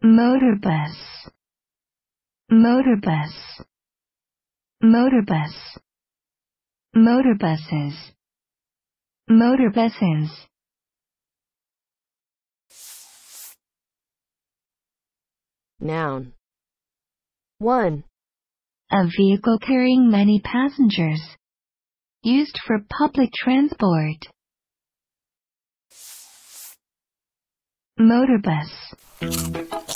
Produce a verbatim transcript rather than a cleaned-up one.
Motorbus. Motorbus. Motorbus. Motorbuses. Motorbuses. Noun. one. A vehicle carrying many passengers. Used for public transport. Motorbus.